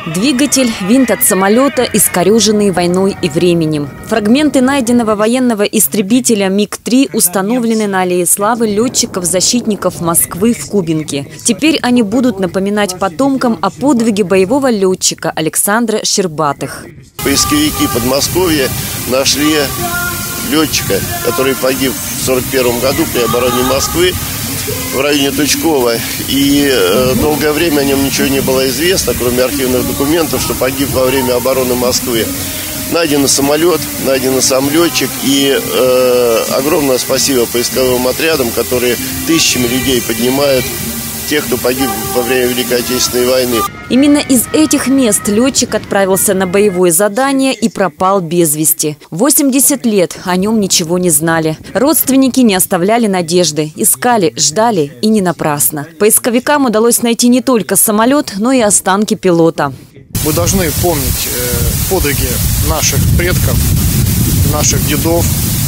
Двигатель, винт от самолета, искореженные войной и временем. Фрагменты найденного военного истребителя МиГ-3 установлены на аллее славы летчиков-защитников Москвы в Кубинке. Теперь они будут напоминать потомкам о подвиге боевого летчика Александра Щербатых. Поисковики Подмосковья нашли летчика, который погиб в 1941 году при обороне Москвы в районе Тучкова. И долгое время о нем ничего не было известно, кроме архивных документов, что погиб во время обороны Москвы. Найден самолет, найден сам летчик. И огромное спасибо поисковым отрядам, которые тысячами людей поднимают тех, кто погиб во время Великой Отечественной войны. Именно из этих мест летчик отправился на боевое задание и пропал без вести. 80 лет о нем ничего не знали. Родственники не оставляли надежды. Искали, ждали и не напрасно. Поисковикам удалось найти не только самолет, но и останки пилота. Мы должны помнить подвиги наших предков, наших дедов.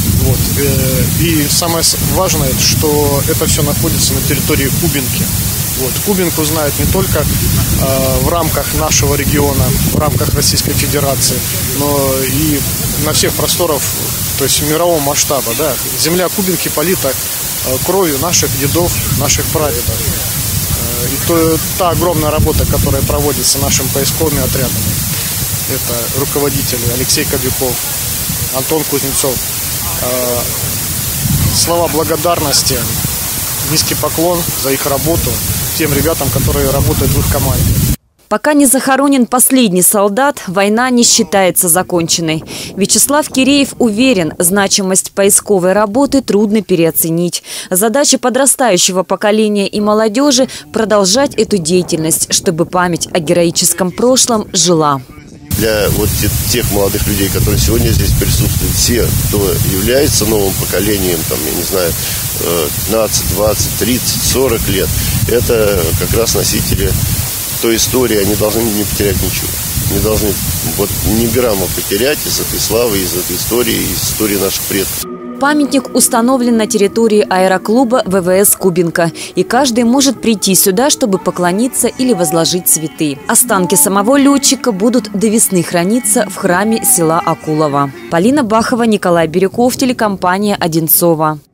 И самое важное, что это все находится на территории Кубинки. Кубинку знают не только в рамках нашего региона, в рамках Российской Федерации, но и на всех просторах, то есть мирового масштаба. Да. Земля Кубинки полита кровью наших дедов, наших прадедов. И та огромная работа, которая проводится нашими поисковыми отрядами, это руководители Алексей Кобяков, Антон Кузнецов. Слова благодарности, низкий поклон за их работу тем ребятам, которые работают в их команде. Пока не захоронен последний солдат, война не считается законченной. Вячеслав Киреев уверен, значимость поисковой работы трудно переоценить. Задача подрастающего поколения и молодежи – продолжать эту деятельность, чтобы память о героическом прошлом жила. Для тех молодых людей, которые сегодня здесь присутствуют, все, кто является новым поколением, я не знаю, 15, 20, 30, 40 лет, это как раз носители той истории, они должны не потерять ничего. Не должны ни грамма потерять из этой славы, из этой истории, из истории наших предков. Памятник установлен на территории аэроклуба ВВС «Кубинка». И каждый может прийти сюда, чтобы поклониться или возложить цветы. Останки самого летчика будут до весны храниться в храме села Акулова. Полина Бахова, Николай Бирюков, телекомпания «Одинцова».